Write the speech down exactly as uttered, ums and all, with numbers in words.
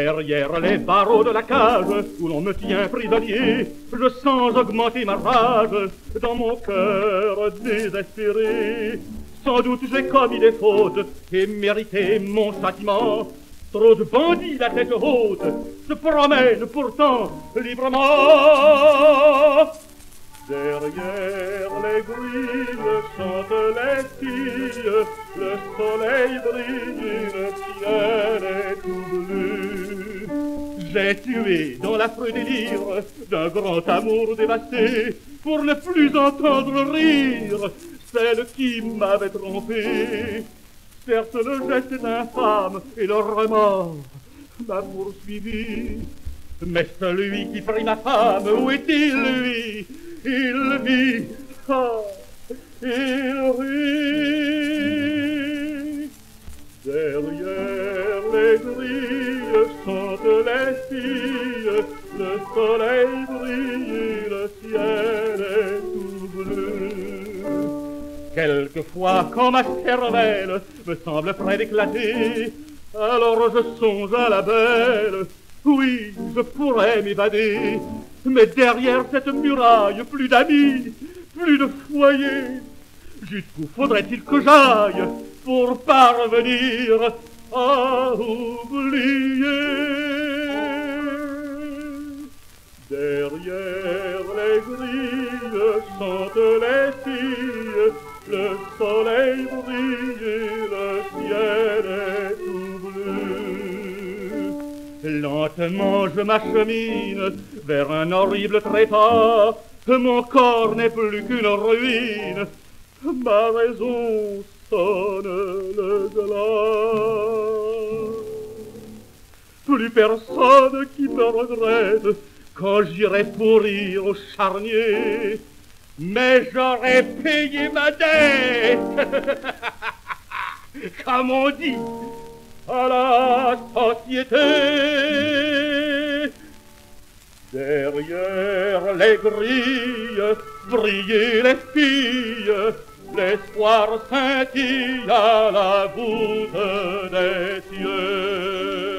Derrière les barreaux de la cage où l'on me tient prisonnier, je sens augmenter ma rage dans mon cœur désespéré. Sans doute j'ai commis des fautes et mérité mon châtiment. Trop de bandits la tête haute se promènent pourtant librement. Derrière les grilles chantent les filles, le soleil brille, le ciel est tout bleu. J'ai tué dans l'affreux délire d'un grand amour dévasté pour ne plus entendre rire celle qui m'avait trompé. Certes, le geste est infâme et le remords m'a poursuivi. Mais celui qui prit ma femme, où est-il, lui? Il vit, ah, il rit. Derrière les grilles chantent les filles, le soleil brille, le ciel est tout bleu. Quelquefois, quand ma cervelle me semble près d'éclater, alors je songe à la belle. Oui, je pourrais m'évader, mais derrière cette muraille, plus d'amis, plus de foyer. Jusqu'où faudrait-il que j'aille pour parvenir à oublier? Derrière les grilles chantent les filles, le soleil brille, le ciel est tout bleu. Lentement je m'achemine vers un horrible trépas. Mon corps n'est plus qu'une ruine, ma raison sonne le glas. Plus personne qui me regrette quand j'irai pourrir au charnier. Mais j'aurais payé ma dette, comme on dit, à la société. Derrière les grilles brillaient les filles, l'espoir scintille à la voûte des cieux.